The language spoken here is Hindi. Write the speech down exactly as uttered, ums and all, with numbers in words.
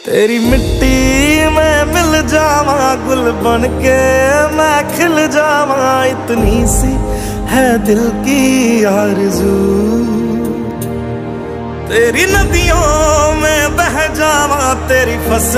तेरी मिट्टी में मिल जावा, गुल बन के मैं खिल जावा, इतनी सी है दिल की आरज़ू। तेरी नदियों में बह जावा, तेरी फसल